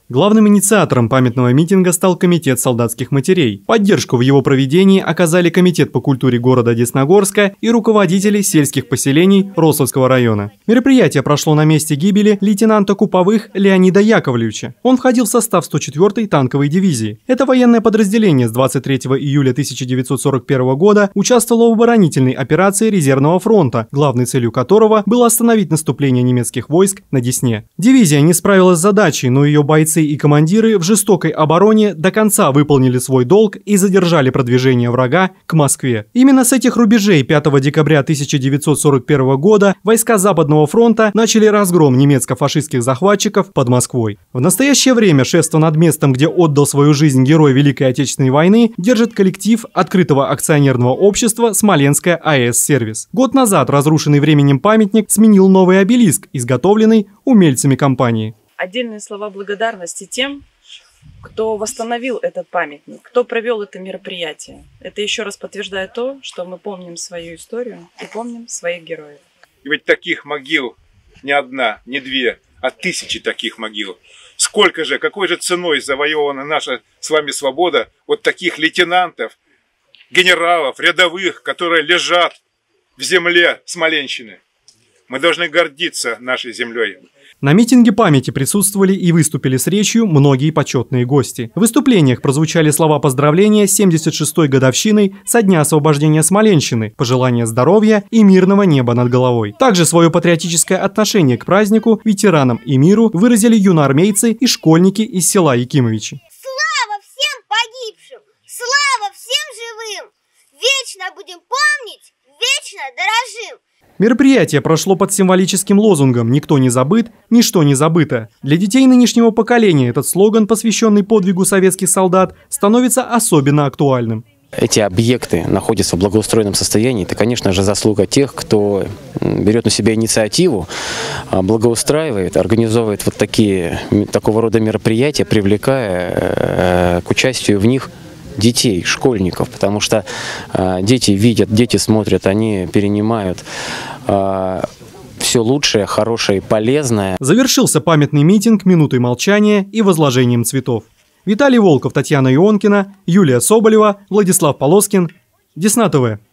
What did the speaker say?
Главным инициатором памятного митинга стал Комитет солдатских матерей. Поддержку в его проведении оказали Комитет по культуре города Десногорска и руководители сельских поселений Рославского района. Мероприятие прошло на месте гибели лейтенанта Куповых Леонида Яковлевича. Он входил в состав 104-й танковой дивизии. Это военное подразделение с 23 июля 1941 года участвовало в оборонительной операции Резервного фронта, главной целью которого было остановить наступление немецких войск на Десне. Дивизия не справилась с задачей, но ее бойцы и командиры в жестокой обороне до конца выполнили свой долг и задержали продвижение врага к Москве. Именно с этих рубежей 5 декабря 1941 года войска Западного фронта начали разгром немецко-фашистских захватчиков под Москвой. В настоящее время шефство над местом, где отдал свою жизнь герой Великой Отечественной войны, держит коллектив открытого акционерного общества «Смоленская АЭС-сервис». Год назад разрушенный временем памятник сменил новый обелиск, изготовленный умельцами компании. Отдельные слова благодарности тем, кто восстановил этот памятник, кто провел это мероприятие. Это еще раз подтверждает то, что мы помним свою историю и помним своих героев. И ведь таких могил не одна, не две, а тысячи таких могил. Сколько же, какой же ценой завоевана наша с вами свобода вот таких лейтенантов, генералов, рядовых, которые лежат в земле Смоленщины. Мы должны гордиться нашей землей. На митинге памяти присутствовали и выступили с речью многие почетные гости. В выступлениях прозвучали слова поздравления с 76-й годовщиной со дня освобождения Смоленщины, пожелания здоровья и мирного неба над головой. Также свое патриотическое отношение к празднику, ветеранам и миру выразили юноармейцы и школьники из села Якимовичи. Слава всем погибшим! Слава всем живым! Вечно будем помнить, вечно дорожим! Мероприятие прошло под символическим лозунгом «Никто не забыт, ничто не забыто». Для детей нынешнего поколения этот слоган, посвященный подвигу советских солдат, становится особенно актуальным. Эти объекты находятся в благоустроенном состоянии. Это, конечно же, заслуга тех, кто берет на себя инициативу, благоустраивает, организовывает вот такого рода мероприятия, привлекая к участию в них детей, школьников, потому что дети видят, дети смотрят, они перенимают все лучшее, хорошее и полезное. Завершился памятный митинг минутой молчания и возложением цветов. Виталий Волков, Татьяна Ионкина, Юлия Соболева, Владислав Полоскин, Десна ТВ.